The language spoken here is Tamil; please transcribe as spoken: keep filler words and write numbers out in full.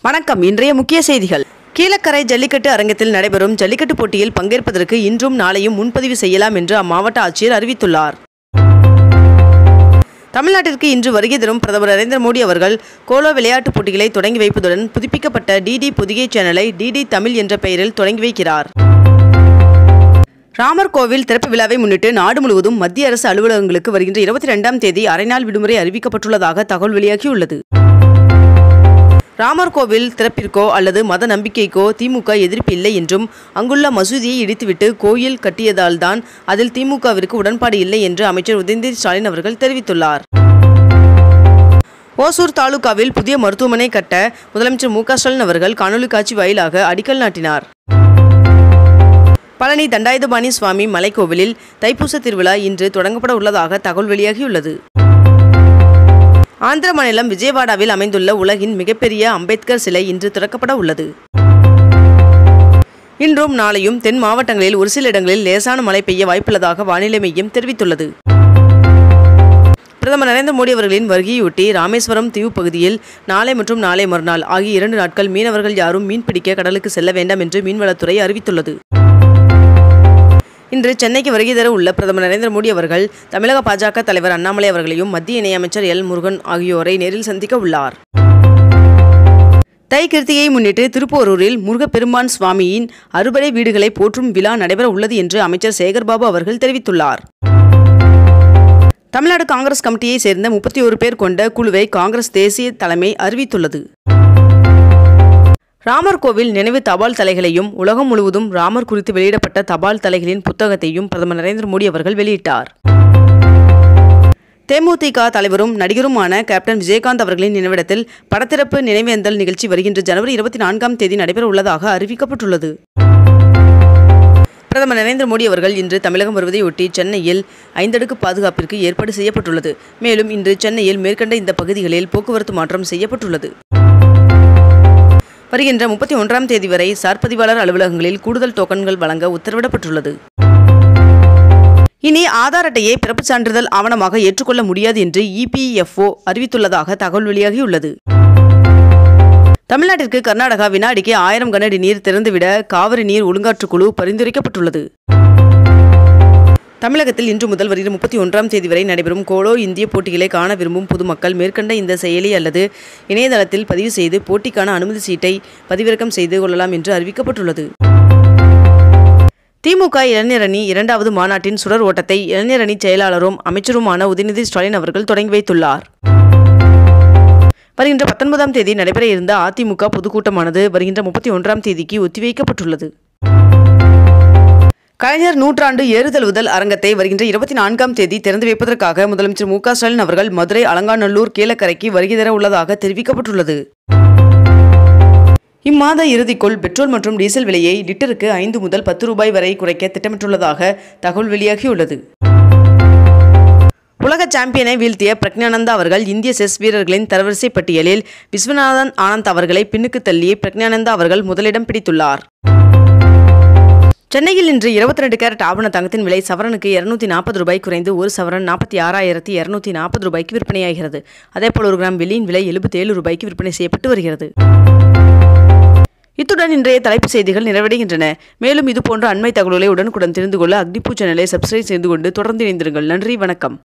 வணக்கம். இன்றைய முக்கிய செய்திகள். கீழக்கரை ஜல்லிக்கட்டு அரங்கத்தில் நடைபெறும் ஜல்லிக்கட்டு போட்டியில் பங்கேற்பதற்கு இன்றும் நாளையும் முன்பதிவு செய்யலாம் என்று அம்மாவட்ட ஆட்சியர் அறிவித்துள்ளார். தமிழ்நாட்டிற்கு இன்று வருகை தரும் பிரதமர் நரேந்திர மோடி அவர்கள் கோலோ விளையாட்டுப் போட்டிகளை தொடங்கி வைப்பதுடன் புதுப்பிக்கப்பட்ட டிடி பொதிகை சேனலை டிடி தமிழ் என்ற பெயரில் தொடங்கி வைக்கிறார். ராமர் கோவில் திறப்பு விழாவை முன்னிட்டு நாடு முழுவதும் மத்திய அரசு அலுவலகங்களுக்கு வருகின்ற இருபத்தி இரண்டாம் தேதி அரைநாள் விடுமுறை அறிவிக்கப்பட்டுள்ளதாக தகவல் வெளியாகியுள்ளது. ராமர் கோவில் திறப்பிற்கோ அல்லது மத நம்பிக்கைக்கோ திமுக எதிர்ப்பு இல்லை என்றும் அங்குள்ள மசூதியை இடித்துவிட்டு கோயில் கட்டியதால் தான் அதில் திமுகவிற்கு உடன்பாடு இல்லை என்று அமைச்சர் உதயநிதி ஸ்டாலின் அவர்கள் தெரிவித்துள்ளார். ஓசூர் தாலுகாவில் புதிய மருத்துவமனை கட்ட முதலமைச்சர் மு க ஸ்டாலின் அவர்கள் காணொலி காட்சி வாயிலாக அடிக்கல் நாட்டினார். பழனி தண்டாயுதபாணி சுவாமி மலைக்கோவிலில் தைப்பூச திருவிழா இன்று தொடங்கப்பட உள்ளதாக தகவல் வெளியாகியுள்ளது. ஆந்திர மாநிலம் விஜயவாடாவில் அமைந்துள்ள உலகின் மிகப்பெரிய அம்பேத்கர் சிலை இன்று திறக்கப்பட உள்ளது. இன்றும் நாளையும் தென் மாவட்டங்களில் ஒரு சில இடங்களில் லேசான மழை பெய்ய வாய்ப்புள்ளதாக வானிலை மையம் தெரிவித்துள்ளது. பிரதமர் நரேந்திர மோடி அவர்களின் வருகையொட்டி ராமேஸ்வரம் தீவு பகுதியில் நாளை மற்றும் நாளை மறுநாள் ஆகிய இரண்டு நாட்கள் மீனவர்கள் யாரும் மீன்பிடிக்க கடலுக்கு செல்ல வேண்டாம் என்று மீன்வளத்துறை அறிவித்துள்ளது. இன்று சென்னைக்கு வருகை தர உள்ள பிரதமர் நரேந்திர மோடி அவர்கள் தமிழக பாஜக தலைவர் அண்ணாமலை அவர்களையும் மத்திய இணையமைச்சர் எல் முருகன் ஆகியோரை நேரில் சந்திக்க உள்ளார். தை கிருத்தியை முன்னிட்டு திருப்போரூரில் முருகப்பெருமான் சுவாமியின் அறுபடை வீடுகளை போற்றும் விழா நடைபெற உள்ளது என்று அமைச்சர் சேகர்பாபு அவர்கள் தெரிவித்துள்ளார். தமிழ்நாடு காங்கிரஸ் கமிட்டியை சேர்ந்த முப்பத்தி ஒரு பேர் கொண்ட குழுவை காங்கிரஸ் தேசிய தலைமை அறிவித்துள்ளது. ராமர் கோவில் நினைவு தபால் தலைகளையும் உலகம் முழுவதும் ராமர் குறித்து வெளியிடப்பட்ட தபால் தலைகளின் புத்தகத்தையும் பிரதமர் நரேந்திர மோடி அவர்கள் வெளியிட்டார். தேமுதிக தலைவரும் நடிகருமான கேப்டன் விஜயகாந்த் அவர்களின் நினைவிடத்தில் படத்திறப்பு நினைவேந்தல் நிகழ்ச்சி வருகின்ற ஜனவரி இருபத்தி நான்காம் தேதி நடைபெற உள்ளதாக அறிவிக்கப்பட்டுள்ளது. பிரதமர் நரேந்திர மோடி அவர்கள் இன்று தமிழகம் வருவதையொட்டி சென்னையில் ஐந்தடுக்கு பாதுகாப்பிற்கு ஏற்பாடு செய்யப்பட்டுள்ளது. மேலும் இன்று சென்னையில் மேற்கண்ட இந்த பகுதிகளில் போக்குவரத்து மாற்றம் செய்யப்பட்டுள்ளது. வருகின்ற முப்பத்தி ஒன்றாம் தேதி வரை சார் பதிவாளர் அலுவலகங்களில் கூடுதல் டோக்கன்கள் வழங்க உத்தரவிடப்பட்டுள்ளது. இனி ஆதார் அட்டையை பிறப்புச் சான்றிதழ் ஆவணமாக ஏற்றுக்கொள்ள முடியாது என்று இ பி எஃப் ஓ அறிவித்துள்ளதாக தகவல் வெளியாகியுள்ளது. தமிழ்நாட்டிற்கு கர்நாடகா வினாடிக்கு ஆயிரம் கனஅடி நீர் திறந்துவிட காவிரி நீர் ஒழுங்காற்றுக்குழு பரிந்துரைக்கப்பட்டுள்ளது. தமிழகத்தில் இன்று முதல் வருகிற முப்பத்தி ஒன்றாம் தேதி வரை நடைபெறும் கோலோ இந்திய போட்டிகளை காண விரும்பும் பொதுமக்கள் மேற்கண்ட இந்த செயலி அல்லது இணையதளத்தில் பதிவு செய்து போட்டிக்கான அனுமதி சீட்டை பதிவிறக்கம் செய்து கொள்ளலாம் என்று அறிவிக்கப்பட்டுள்ளது. திமுக இளைஞரணி இரண்டாவது மாநாட்டின் சுடர் ஓட்டத்தை இளைஞரணி செயலாளரும் அமைச்சருமான உதயநிதி ஸ்டாலின் அவர்கள் தொடங்கி வைத்துள்ளார். வருகின்ற பத்தொன்பதாம் தேதி நடைபெற இருந்த அதிமுக பொதுக்கூட்டமானது வருகின்ற முப்பத்தி ஒன்றாம் தேதிக்கு ஒத்திவைக்கப்பட்டுள்ளது. கலைஞர் நூற்றாண்டு ஏறுதழுவுதல் அரங்கத்தை வருகின்ற இருபத்தி நான்காம் தேதி திறந்து வைப்பதற்காக முதலமைச்சர் மு க ஸ்டாலின் அவர்கள் மதுரை அலங்காநல்லூர் கீழக்கரைக்கு வருகை தர உள்ளதாக தெரிவிக்கப்பட்டுள்ளது. இம்மாத இறுதிக்குள் பெட்ரோல் மற்றும் டீசல் விலையை லிட்டருக்கு ஐந்து முதல் பத்து ரூபாய் வரை குறைக்க திட்டமிட்டுள்ளதாக தகவல் வெளியாகியுள்ளது. உலக சாம்பியனை வீழ்த்திய பிரக்ஞானந்தா அவர்கள் இந்திய செஸ் வீரர்களின் தரவரிசை பட்டியலில் விஸ்வநாதன் ஆனந்த் அவர்களை பின்னுக்கு தள்ளி பிரக்ஞானந்தா அவர்கள் முதலிடம் பிடித்துள்ளார். சென்னையில் இன்று இருபத்தி ரெண்டு கேரட் ஆபண தங்கத்தின் விலை சவரனுக்கு இருநூத்தி நாற்பது ரூபாய் குறைந்து ஒரு சவரன் நாற்பத்தி ஆறாயிரத்தி இருநூத்தி நாற்பது ரூபாய்க்கு விற்பனையாகிறது. அதேபோல் ஒரு கிராம் வெள்ளியின் விலை எழுபத்தி ஏழு ரூபாய்க்கு விற்பனை செய்யப்பட்டு வருகிறது. இத்துடன் இன்றைய தலைப்புச் செய்திகள் நிறைவடைகின்றன. மேலும் இதுபோன்ற அண்மை தகவல்களை உடனுக்குடன் தெரிந்து கொள்ள அக்னிபூ சேனலை சப்ஸ்கிரைப் செய்து கொண்டு தொடர்ந்து இணைந்திருங்கள். நன்றி, வணக்கம்.